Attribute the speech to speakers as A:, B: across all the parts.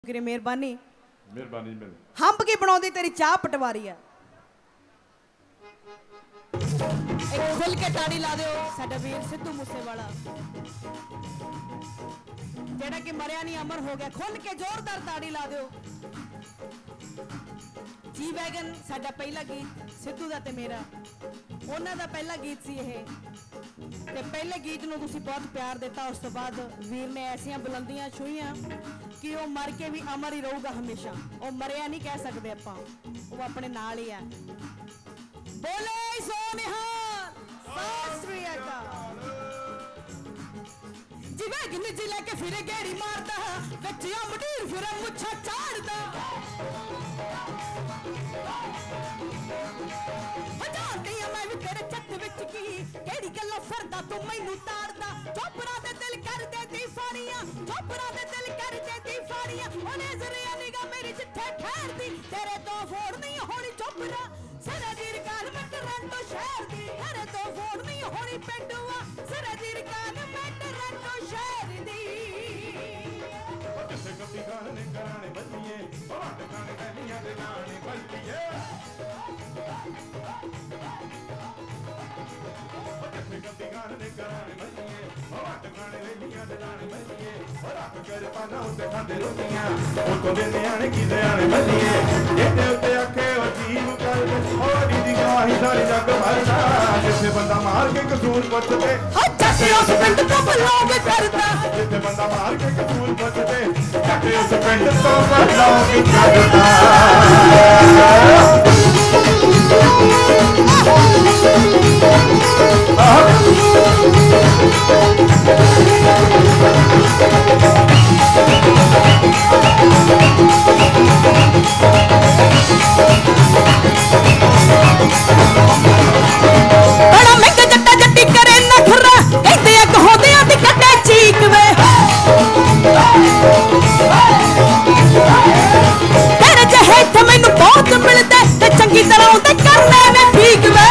A: करे मेहरबानी
B: मेहरबानी
A: हंप की बनाउंदी तेरी चाह पटवारी है। एक खुल के ताड़ी ला दो साडा वीर सिद्धू मूसेवाला जेड़ा कि मरिया नहीं अमर हो गया। खुल के जोरदार ताड़ी ला दो। जी वैगन साडा पहला गीत सिद्धू दा ते मेरा उन्हां दा पहला गीत सी यह ते पहले गीत नूं तुसीं बहुत प्यार दिता। उस तो बाद वीर ने ऐसियां बुलंदियां छुईयां कि वो मर के भी अमर ही रहूगा हमेशा। वो मरिया नहीं कह सकते आपां, वो अपने नाल ही है। बोले सो निहाल सत श्री अकाल। जिवे गिन जी लेके फिरे गेड़ी मारदा बच्चियां मडीर फिरे मुच्छा चाड़दा जानदी मैं भी तेरे चट विच की केड़ी गल्ला फरदा तू मैनू ताड़दा। चोपड़ा दे दिल कर दे दी फाड़ियां, चोपड़ा दे दिल कर दे दी फाड़ियां। ओ नजरिया निगाह मेरी जिथे ठहरदी तेरे तो फोड़ नहीं होनी चोपड़ा सरजीर कान मट रंडो शहर दी। तेरे तो फोड़ नहीं होनी पेंडुआ सरजीर कान मट रंडो शहर दी।
B: जिथे कभी गाने कराने बल्लिए बाट गाने गलियां दे गाने बल्लिए जिथे कभी गाने कराने बल्लिए बाट गाने गलियां दे गाने बल्लिए रात कर पाना उते खांदे रोटियां उतो दे न्याणे की दे आने बल्लिए जेते उते आखे अजीब कर दे होरी दी गाही सारी जग भरदा। जिथे बंदा मार के कसूर पुछदे
A: जट्टे उस पिंड तो बलौंग करदा।
B: जिथे बंदा मार के कसूर पुछदे जट्टे उस पिंड तो बलौंग करदा।
A: बड़ा महंगा जट्टा जट्टी करे नखरा कहते अग होंदे दी कटे चीक वे। तेरे जहे इत्थे मैनू बहुत मिलदे ते चंगी तरह उंदे करने ने ठीक वे।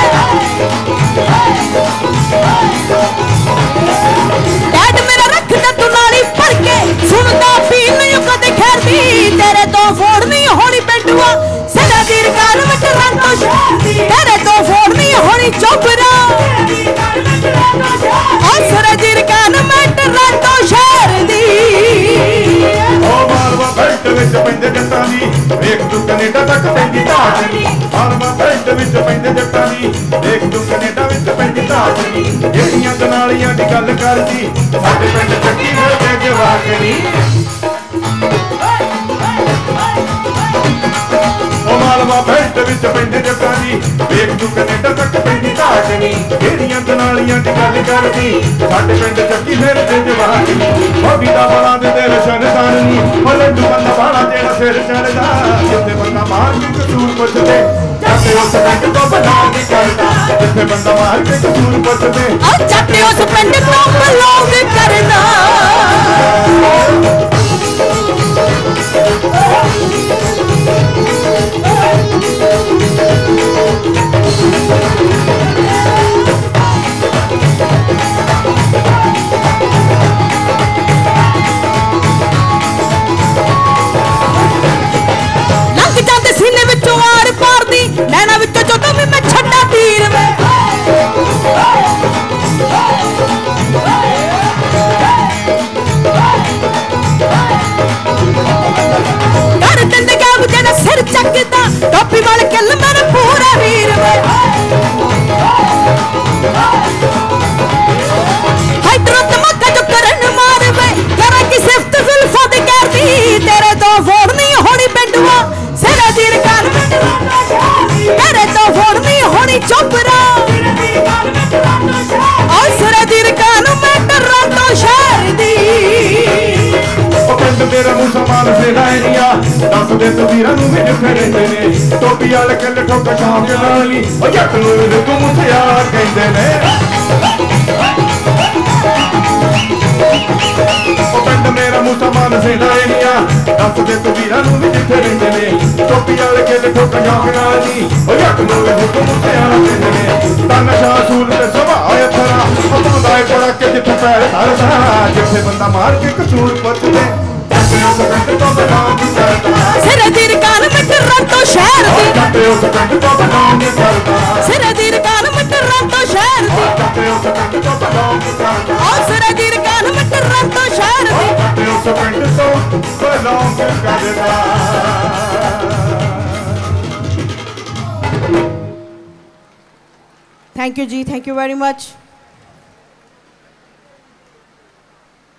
A: डैड मेरा रखदा तू नाली भर के सुनदा पी नहीं कदे खैरदी। तेरे तो फोड़ नहीं होनी पेंडुआ सदा दीर कार मट रंडो शहर दी। तेरे तो फोड़ नहीं होनी चोपड़ा असरा दीर कान मट रंडो शहर दी।
B: ओ मारवा बेल्ट विच पैंदे जट्टां दी वेख तू कनेडा तक पैंदी धाट नी। मारवा बेल्ट विच पैंदे जट्टां दी वेख तू कनेडा विच पैंदी धाट नी। जेड़ियां कनालियां दी गल करदी साडे पिंड चक्की फिरदे जवाक नी। ओ मारवा बेल्ट विच पैंदे जट्टां दी वेख तू कनेडा तक पैंदी धाट नी। जेड़ियां कनालियां दी गल करदी साडे पिंड चक्की फिरदे जवाक नी। भाभी दा बड़ा दे दिल शनदान नी ओ लड्डू बंदा बाला जेड़ा सिर चढ़दा। जिथे बंदा मार के कसूर पुछदे जट्टे उस पिंड तो बलौंग करदा। जिथे बंदा मार के कसूर पुछदे
A: जट्टे उस पिंड तो बलौंग करदा। लंघ जाते सीने विचों आर पार दी नैना विचों ਜਦੋਂ ਵੀ मैं छड्डा तीर वे। कर दिंदे गाम जेड़ा सिर चकदा टोपी वाले किल मेरे पूरा वीर वे। हैदरों धमाका जो करन मार वे करा की सिफत जुल्फों दी करदी। तेरे तो फोड़ नहीं होनी पेंडुआ सिरा दीर कान मट रंडो शहर दी। तेरे तो फोड़ नहीं होनी चोपड़ा और सिरा दीर कान मट रंडो शहर दी।
B: ओ पिंड मेरा मुसलमान से लाइनिया दस दे तवीरां नूं भी जिथे रहिंदे ने। टोपी वाले किल ठोक शौक नाल नी ओ जट नूं तू मुसियार कहंदे ने। ओ पिंड मेरा मुसलमान से लाइनिया दस दे तवीरां नूं भी जिथे रहिंदे ने। टोपी वाले किल ठोक शौक नाल नी ओ जट नूं तू मुसियार कहंदे ने। तन शाह सूर ते सुभाए थरा ओ तुंदा पड़ा के जिथे पैर धरदा। जिथे बंदा मार के कसूर पुछदे ਉਸ ਪਿੰਡ ਤੋਂ belong ਕਰਦਾ
A: ਸਿਰੇ ਦੀ ਰਕਾਨ ਮਿੱਟਰਾਂ ਤੋਂ ਸ਼ਹਿਰ ਦੀ
B: ਜੱਟ ਉਸ ਪਿੰਡ ਤੋਂ belong ਕਰਦਾ
A: ਸਿਰੇ ਦੀ ਰਕਾਨ ਮਿੱਟਰਾਂ ਤੋਂ ਸ਼ਹਿਰ ਦੀ
B: ਜੱਟ ਉਸ ਪਿੰਡ ਤੋਂ belong ਕਰਦਾ
A: ਓ ਸਿਰੇ ਦੀ ਰਕਾਨ ਮਿੱਟਰਾਂ ਤੋਂ ਸ਼ਹਿਰ ਦੀ
B: ਜੱਟ ਉਸ ਪਿੰਡ ਤੋਂ belong ਕਰਦਾ
A: thank you ji, thank you very much.